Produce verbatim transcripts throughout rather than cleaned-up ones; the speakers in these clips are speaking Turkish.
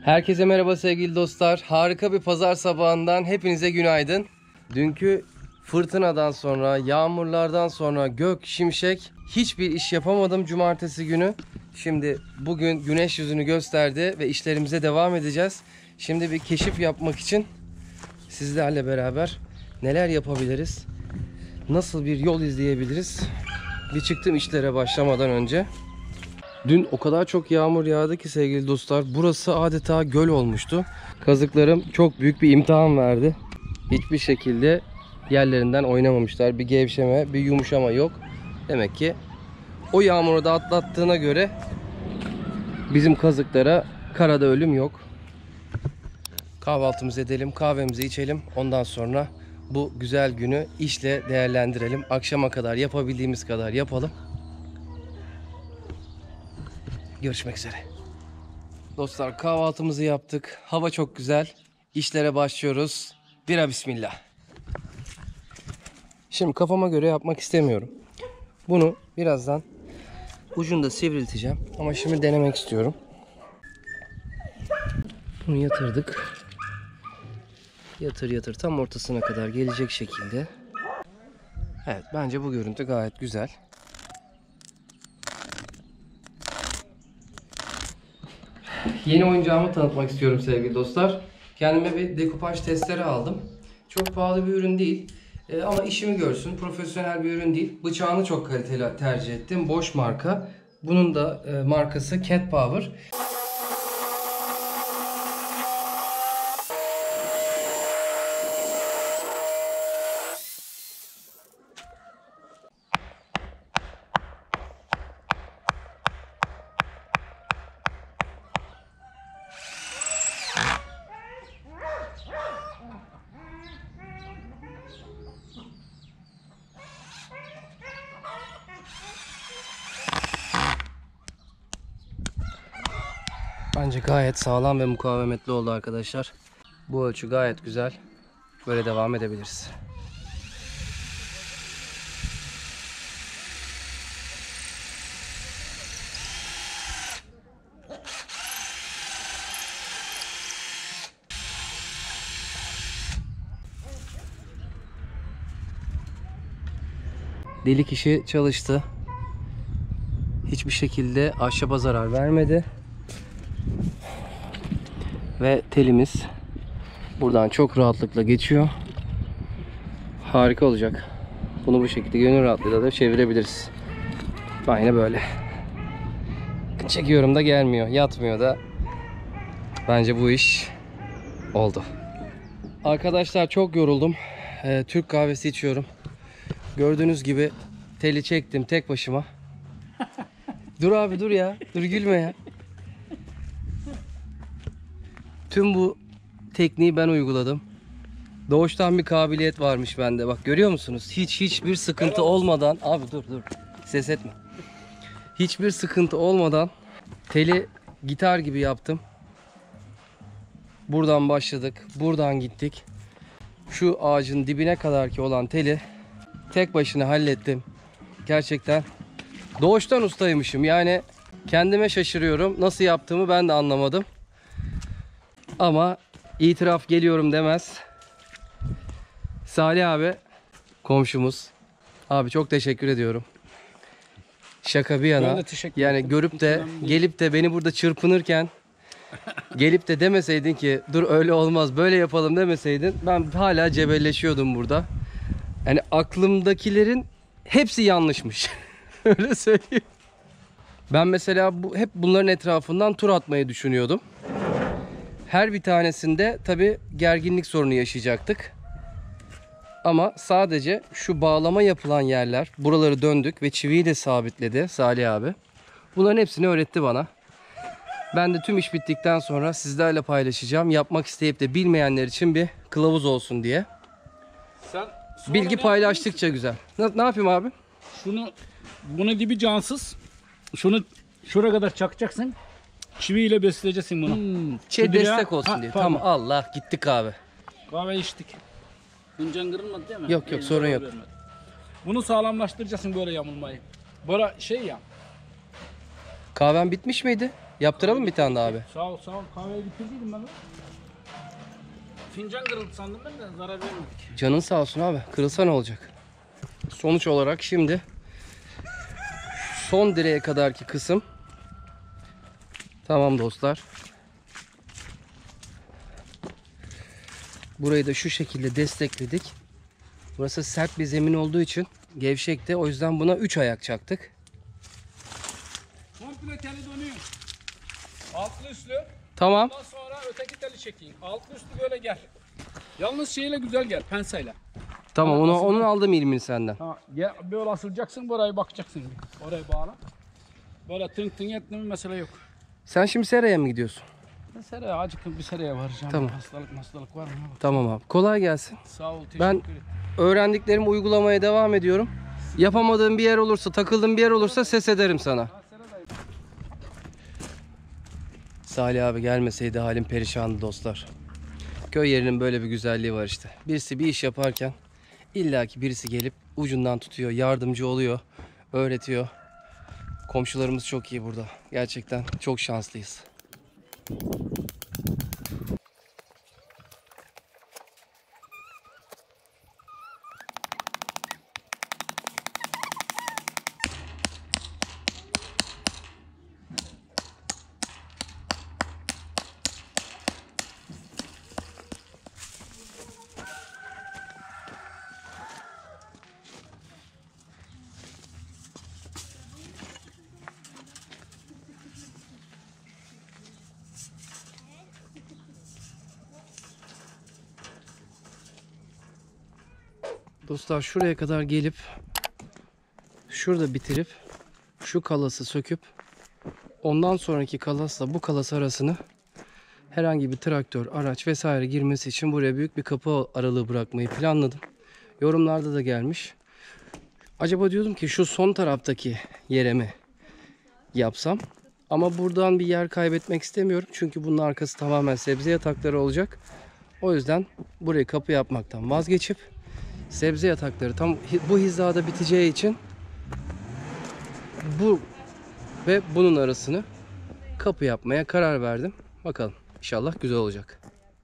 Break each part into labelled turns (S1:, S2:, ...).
S1: Herkese merhaba sevgili dostlar. Harika bir pazar sabahından hepinize günaydın. Dünkü fırtınadan sonra, yağmurlardan sonra gök, şimşek, hiçbir iş yapamadım cumartesi günü. Şimdi bugün güneş yüzünü gösterdi ve işlerimize devam edeceğiz. Şimdi bir keşif yapmak için sizlerle beraber neler yapabiliriz? Nasıl bir yol izleyebiliriz? Bir çıktım işlere başlamadan önce. Dün o kadar çok yağmur yağdı ki sevgili dostlar, burası adeta göl olmuştu. Kazıklarım çok büyük bir imtihan verdi. Hiçbir şekilde yerlerinden oynamamışlar. Bir gevşeme, bir yumuşama yok. Demek ki o yağmuru da atlattığına göre bizim kazıklara karada ölüm yok. Kahvaltımızı edelim, kahvemizi içelim. Ondan sonra bu güzel günü işle değerlendirelim. Akşama kadar yapabildiğimiz kadar yapalım. Görüşmek üzere. Dostlar, kahvaltımızı yaptık. Hava çok güzel. İşlere başlıyoruz. Bira bismillah. Şimdi kafama göre yapmak istemiyorum. Bunu birazdan ucunda sivrilteceğim. Ama şimdi denemek istiyorum. Bunu yatırdık. Yatır yatır tam ortasına kadar gelecek şekilde. Evet, bence bu görüntü gayet güzel. Yeni oyuncağımı tanıtmak istiyorum sevgili dostlar. Kendime bir dekupaj testleri aldım. Çok pahalı bir ürün değil. Ee, ama işimi görsün. Profesyonel bir ürün değil. Bıçağını çok kaliteli tercih ettim. Bosch marka. Bunun da e, markası Cat Power. Bence gayet sağlam ve mukavemetli oldu arkadaşlar. Bu ölçü gayet güzel. Böyle devam edebiliriz. Delik işi çalıştı. Hiçbir şekilde ahşaba zarar vermedi. Ve telimiz buradan çok rahatlıkla geçiyor. Harika olacak. Bunu bu şekilde gönül rahatlığıyla da çevirebiliriz. Aynı böyle. Çekiyorum da gelmiyor, yatmıyor da. Bence bu iş oldu. Arkadaşlar, çok yoruldum. Ee, Türk kahvesi içiyorum. Gördüğünüz gibi teli çektim tek başıma. Dur abi dur ya. Dur gülme ya. Tüm bu tekniği ben uyguladım. Doğuştan bir kabiliyet varmış bende. Bak görüyor musunuz? Hiç hiçbir sıkıntı olmadan. Abi dur dur. Ses etme. Hiçbir sıkıntı olmadan teli gitar gibi yaptım. Buradan başladık. Buradan gittik. Şu ağacın dibine kadar ki olan teli tek başına hallettim. Gerçekten doğuştan ustaymışım. Yani kendime şaşırıyorum. Nasıl yaptığımı ben de anlamadım. Ama itiraf geliyorum demez. Salih abi, komşumuz. Abi çok teşekkür ediyorum. Şaka bir yana. Yani görüp de gelip de beni burada çırpınırken gelip de demeseydin ki dur öyle olmaz böyle yapalım demeseydin, ben hala cebelleşiyordum burada. Yani aklımdakilerin hepsi yanlışmış. Öyle söyleyeyim. Ben mesela bu, hep bunların etrafından tur atmayı düşünüyordum. Her bir tanesinde tabi gerginlik sorunu yaşayacaktık. Ama sadece şu bağlama yapılan yerler, buraları döndük ve çiviyi de sabitledi Salih abi. Bunların hepsini öğretti bana. Ben de tüm iş bittikten sonra sizlerle paylaşacağım. Yapmak isteyip de bilmeyenler için bir kılavuz olsun diye.
S2: Sen
S1: bilgi paylaştıkça güzel. Ne, ne yapayım abi?
S2: Şunu, bunu dibi cansız. Şunu şuraya kadar çakacaksın. Çiviyle besleyeceksin bunu.
S1: Hmm, şey destek olsun ha, diye. Pardon. Tamam, Allah gittik abi.
S2: Kahve içtik. Fincan kırılmadı değil mi?
S1: Yok yok, sorun yok.
S2: Vermedi. Bunu sağlamlaştıracaksın böyle yamulmayı. Böyle şey ya.
S1: Kahven bitmiş miydi? Yaptıralım bir tane daha abi.
S2: Sağ ol sağ ol. Kahveye getirdiydim ben. Fincan kırıldı sandım ben de zarar vermedik.
S1: Canın sağ olsun abi. Kırılsa ne olacak? Sonuç olarak şimdi son direğe kadarki kısım tamam dostlar. Burayı da şu şekilde destekledik. Burası sert bir zemin olduğu için gevşekti. O yüzden buna üç ayak çaktık.
S2: Komple teli dönüyor. Altlı üstlü.
S1: Tamam.
S2: Ondan sonra öteki teli çekeyim. Altlı üstlü böyle gel. Yalnız şeyle güzel gel, pensayla.
S1: Tamam onu, onun aldım ilmini senden.
S2: Ha, gel, böyle asılacaksın, burayı bakacaksın. Orayı bağla. Böyle tınk tınk etme mesele yok.
S1: Sen şimdi seraya mı gidiyorsun?
S2: Ben seraya, acıkın bir seraya varacağım.
S1: Tamam.
S2: Hastalık hastalık var mı? Bak.
S1: Tamam abi. Kolay gelsin.
S2: Sağ ol, teşekkür
S1: Ben
S2: ederim.
S1: öğrendiklerimi uygulamaya devam ediyorum. Yapamadığım bir yer olursa, takıldığım bir yer olursa ses ederim sana. Salih abi gelmeseydi halim perişandı dostlar. Köy yerinin böyle bir güzelliği var işte. Birisi bir iş yaparken illaki birisi gelip ucundan tutuyor, yardımcı oluyor, öğretiyor. Komşularımız çok iyi burada. Gerçekten çok şanslıyız. Dostlar şuraya kadar gelip şurada bitirip şu kalası söküp ondan sonraki kalasla bu kalas arasını herhangi bir traktör, araç vesaire girmesi için buraya büyük bir kapı aralığı bırakmayı planladım. Yorumlarda da gelmiş. Acaba diyordum ki şu son taraftaki yere mi yapsam? Ama buradan bir yer kaybetmek istemiyorum. Çünkü bunun arkası tamamen sebze yatakları olacak. O yüzden burayı kapı yapmaktan vazgeçip sebze yatakları tam bu hizada biteceği için bu ve bunun arasını kapı yapmaya karar verdim. Bakalım inşallah güzel olacak.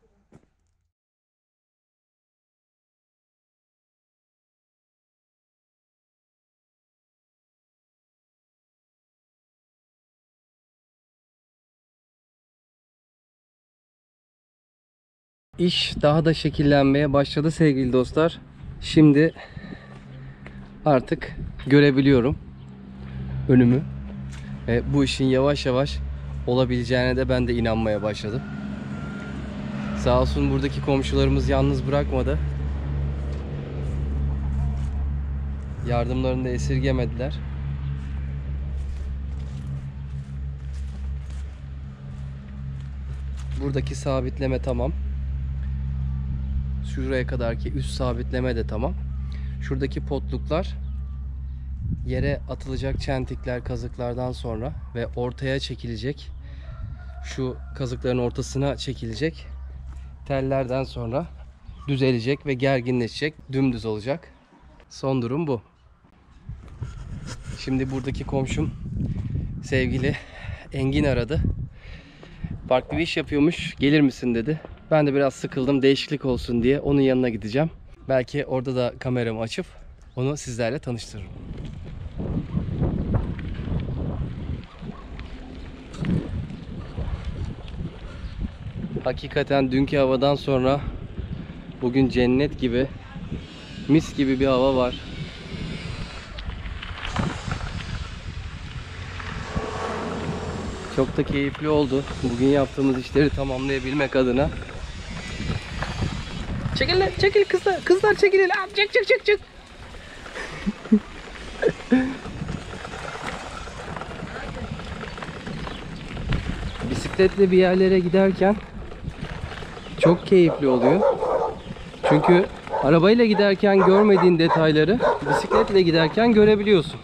S1: İş daha da şekillenmeye başladı sevgili dostlar. Şimdi artık görebiliyorum önümü. E, bu işin yavaş yavaş olabileceğine de ben de inanmaya başladım. Sağ olsun buradaki komşularımız yalnız bırakmadı. Yardımlarını da esirgemediler. Buradaki sabitleme tamam. Şuraya kadarki üst sabitleme de tamam. Şuradaki potluklar yere atılacak çentikler, kazıklardan sonra ve ortaya çekilecek, şu kazıkların ortasına çekilecek tellerden sonra düzelecek ve gerginleşecek, dümdüz olacak. Son durum bu. Şimdi buradaki komşum sevgili Engin aradı. Farklı bir iş yapıyormuş, gelir misin dedi. Ben de biraz sıkıldım, değişiklik olsun diye onun yanına gideceğim. Belki orada da kameramı açıp onu sizlerle tanıştırırım. Hakikaten dünkü havadan sonra bugün cennet gibi, mis gibi bir hava var. Çok da keyifli oldu. Bugün yaptığımız işleri tamamlayabilmek adına. Çekil lan, çekil kızlar. Kızlar çekilin. Çık çık çık çık. Bisikletle bir yerlere giderken çok keyifli oluyor. Çünkü arabayla giderken görmediğin detayları bisikletle giderken görebiliyorsun.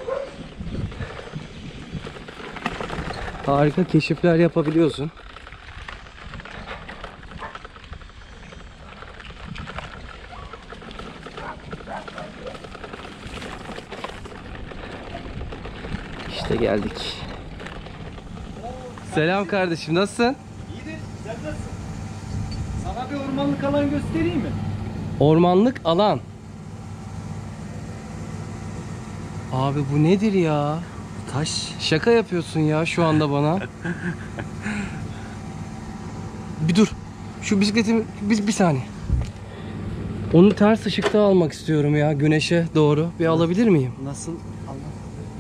S1: Harika keşifler yapabiliyorsun. İşte geldik. Selam kardeşim, nasılsın?
S3: İyidir, sen nasılsın? Sana bir ormanlık alan göstereyim mi?
S1: Ormanlık alan. Abi bu nedir ya?
S3: Taş.
S1: Şaka yapıyorsun ya şu anda bana. Bir dur. Şu bisikletimi bir, bir saniye. Onu ters ışıkta almak istiyorum ya, güneşe doğru. Bir alabilir miyim?
S3: Nasıl? Allah.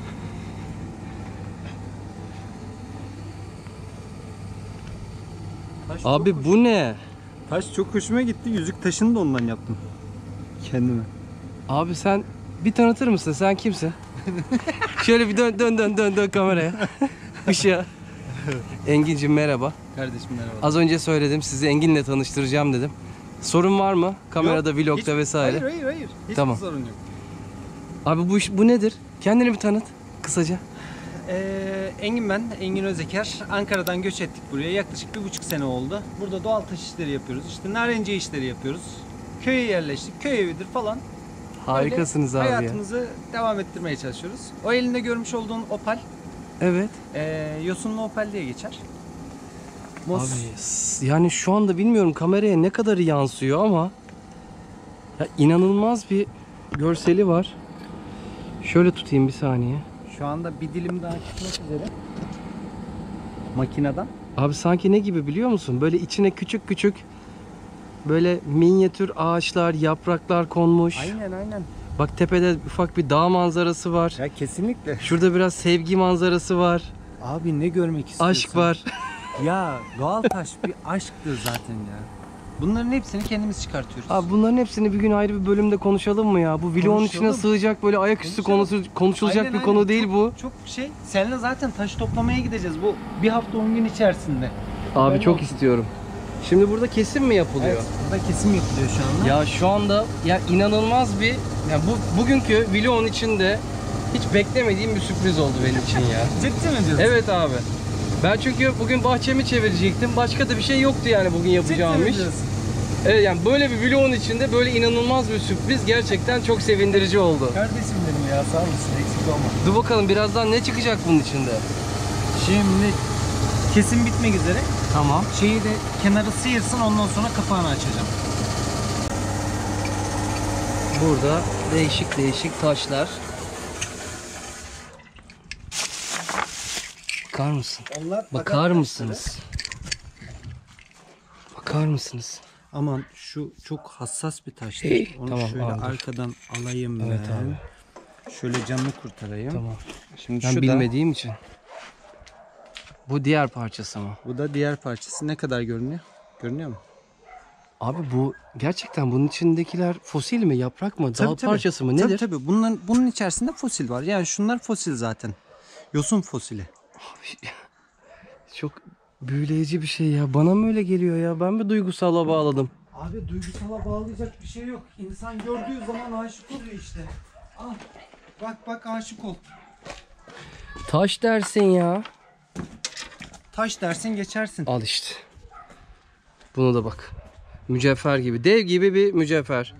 S3: Taş
S1: Abi
S3: çok
S1: bu ne?
S3: Taş çok hoşuma gitti. Yüzük taşını da ondan yaptım. Kendime.
S1: Abi sen bir tanıtır mısın? Sen kimsin? Şöyle bir dön dön dön dön dön kameraya. Işığa. Engin'cim merhaba.
S3: Kardeşim merhaba.
S1: Az önce söyledim, sizi Engin'le tanıştıracağım dedim. Sorun var mı? Kamerada,
S3: Yok,
S1: vlogda
S3: hiç-
S1: vesaire.
S3: Hayır hayır hayır. Hiçbir
S1: Tamam.
S3: sorun yok.
S1: Abi bu iş bu nedir? Kendini bir tanıt kısaca.
S3: Ee, Engin ben, Engin Özeker. Ankara'dan göç ettik buraya. Yaklaşık bir buçuk sene oldu. Burada doğal taş işleri yapıyoruz. İşte narenciye işleri yapıyoruz. Köye yerleştik. Köy evidir falan.
S1: Harikasınız
S3: Böyle
S1: abi ya.
S3: hayatımızı devam ettirmeye çalışıyoruz. O elinde görmüş olduğun opal,
S1: Evet.
S3: e, yosunlu opal diye geçer. Mos,
S1: Abi s- yani şu anda bilmiyorum kameraya ne kadar yansıyor ama ya inanılmaz bir görseli var. Şöyle tutayım bir saniye.
S3: şu anda bir dilim daha çıkmak üzere. Makineden.
S1: Abi sanki ne gibi biliyor musun? Böyle içine küçük küçük böyle minyatür ağaçlar, yapraklar konmuş.
S3: Aynen aynen.
S1: Bak tepede ufak bir dağ manzarası var.
S3: Ya kesinlikle.
S1: Şurada biraz sevgi manzarası var.
S3: Abi ne görmek istiyorsun?
S1: Aşk var.
S3: Ya doğal taş bir aşktır zaten ya. Bunların hepsini kendimiz çıkartıyoruz.
S1: Abi bunların hepsini bir gün ayrı bir bölümde konuşalım mı ya? Bu vlogun içine
S3: Konuşalım.
S1: sığacak böyle ayaküstü
S3: Konuşalım.
S1: konusu, konuşulacak
S3: Aynen,
S1: bir
S3: aynen.
S1: konu değil
S3: Çok-
S1: bu.
S3: Çok şey. Seninle zaten taş toplamaya gideceğiz. Bu bir hafta on gün içerisinde.
S1: Abi
S3: Ben
S1: çok
S3: olsun.
S1: istiyorum. Şimdi burada kesim mi yapılıyor?
S3: Evet, burada kesim yapılıyor şu anda.
S1: Ya şu anda ya inanılmaz bir ya bu bugünkü vlogun içinde hiç beklemediğim bir sürpriz oldu benim için ya.
S3: Ciddi mi diyorsun?
S1: Evet abi. Ben çünkü bugün bahçemi çevirecektim. Başka da bir şey yoktu yani bugün yapacağım
S3: Ciddi mi
S1: iş.
S3: diyorsun?
S1: Evet yani böyle bir vlogun içinde böyle inanılmaz bir sürpriz gerçekten çok sevindirici oldu.
S3: Kardeşim benim ya, sağ olasın, eksik olma.
S1: Dur bakalım birazdan ne çıkacak bunun içinde?
S3: Şimdi kesim bitmek üzere.
S1: Tamam.
S3: Şeyi de kenarı sıyırsın, ondan sonra kapağını açacağım.
S1: Burada değişik değişik taşlar. Bakar mısın?
S3: Onlar
S1: Bakar mısınız? Bakar mısınız?
S3: Aman şu çok hassas bir taş.
S1: Hey,
S3: Onu
S1: tamam,
S3: şöyle
S1: aldım.
S3: arkadan alayım
S1: Evet
S3: ben.
S1: abi.
S3: Şöyle canını kurtarayım.
S1: Tamam.
S3: Şimdi
S1: Ben
S3: şu da,
S1: bilmediğim için. Bu diğer parçası mı?
S3: bu da diğer parçası. Ne kadar görünüyor? Görünüyor mu?
S1: Abi bu gerçekten bunun içindekiler fosil mi, yaprak mı, dal parçası mı, nedir?
S3: Tabii tabii. Bunların, bunun içerisinde fosil var. Yani şunlar fosil zaten. Yosun fosili.
S1: Çok büyüleyici bir şey ya. Bana mı öyle geliyor ya? Ben bir duygusala bağladım.
S3: Abi duygusala bağlayacak bir şey yok. İnsan gördüğü zaman aşık oluyor işte. Al. Bak bak, aşık ol.
S1: Taş dersin ya.
S3: Taş dersin geçersin.
S1: Al işte. Bunu da bak. Mücevher gibi. Dev gibi bir mücevher.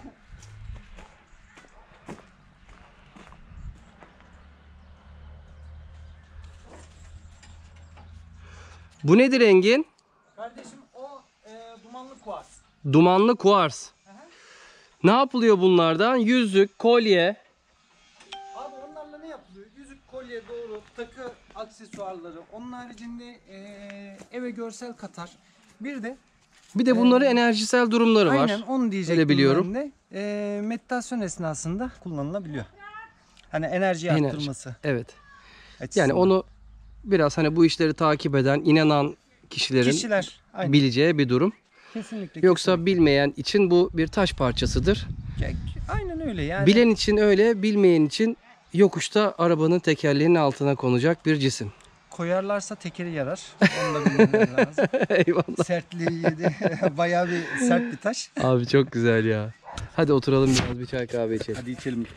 S1: Bu nedir Engin?
S3: Kardeşim o e, dumanlı kuars.
S1: Dumanlı kuars. Ne yapılıyor bunlardan? Yüzük, kolye.
S3: Abi onlarla ne yapılıyor? Yüzük, kolye, doğru, takı aksesuarları. Onun haricinde e, eve görsel katar. Bir de
S1: Bir de bunların enerjisel durumları var.
S3: aynen onu diyecektim
S1: Öyle biliyorum.
S3: ben de. E, meditasyon esnasında kullanılabiliyor. Hani enerji
S1: Enerji.
S3: arttırması
S1: Evet.
S3: açısından.
S1: Yani onu biraz hani bu işleri takip eden, inanan kişilerin
S3: kişiler aynen.
S1: bileceği bir durum.
S3: Kesinlikle.
S1: Yoksa
S3: kesinlikle.
S1: bilmeyen için bu bir taş parçasıdır.
S3: Aynen öyle yani.
S1: Bilen için öyle, bilmeyen için yokuşta arabanın tekerleğinin altına konacak bir cisim.
S3: Koyarlarsa tekeri yarar. Onu da bilmeleri lazım.
S1: Eyvallah.
S3: Sertliği yedi. Bayağı bir sert bir taş.
S1: Abi çok güzel ya. Hadi oturalım biraz bir çay kahve içelim.
S3: Hadi içelim.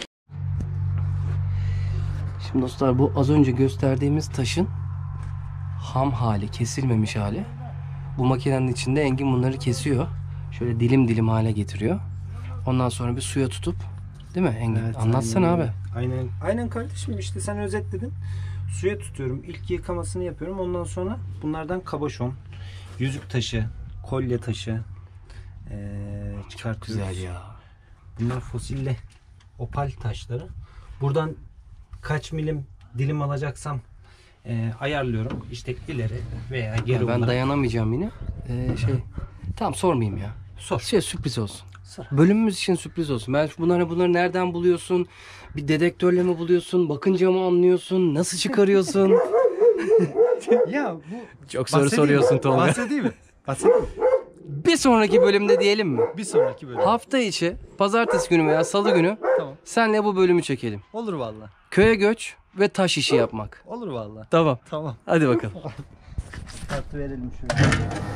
S1: Şimdi dostlar bu az önce gösterdiğimiz taşın ham hali, kesilmemiş hali. Bu makinenin içinde Engin bunları kesiyor. Şöyle dilim dilim hale getiriyor. Ondan sonra bir suya tutup, değil mi Engin? Anlatsana
S3: aynen
S1: abi.
S3: öyle. Aynen. Aynen kardeşim, işte sen özetledin. suya tutuyorum. İlk yıkamasını yapıyorum. Ondan sonra bunlardan kabaşon, yüzük taşı, kolye taşı ee, çıkartıyoruz.
S1: Güzel ya.
S3: Bunlar fosille opal taşları. Buradan kaç milim dilim alacaksam e, ayarlıyorum. İşte ileri veya geri
S1: Ya ben
S3: olarak.
S1: dayanamayacağım yine. Ee, şey tamam sormayayım ya.
S3: Sor.
S1: Şey sürpriz olsun.
S3: Sor.
S1: Bölümümüz için sürpriz olsun. Ben bunları bunları nereden buluyorsun? Bir dedektörle mi buluyorsun? Bakınca mı anlıyorsun? Nasıl çıkarıyorsun?
S3: Ya bu
S1: Çok soru
S3: bahsedeyim mi?
S1: soruyorsun Tolga.
S3: Bahsedeyim mi? Bahsedeyim mi?
S1: Bir sonraki bölümde diyelim mi?
S3: Bir sonraki bölüm.
S1: Hafta içi, pazartesi günü veya salı günü
S3: Tamam.
S1: senle bu bölümü çekelim.
S3: Olur valla.
S1: Köye göç ve taş işi yapmak.
S3: Olur valla.
S1: Tamam.
S3: Tamam.
S1: Hadi bakalım.
S3: Kartı verelim şöyle.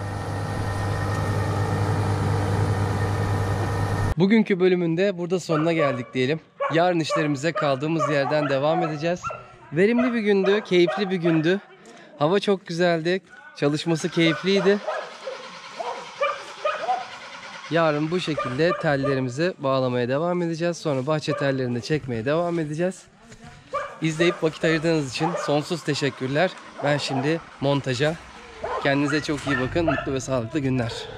S1: Bugünkü bölümünde burada sonuna geldik diyelim. Yarın işlerimize kaldığımız yerden devam edeceğiz. Verimli bir gündü, keyifli bir gündü. Hava çok güzeldi, çalışması keyifliydi. Yarın bu şekilde tellerimizi bağlamaya devam edeceğiz. Sonra bahçe tellerini de çekmeye devam edeceğiz. İzleyip vakit ayırdığınız için sonsuz teşekkürler. Ben şimdi montaja. Kendinize çok iyi bakın. Mutlu ve sağlıklı günler.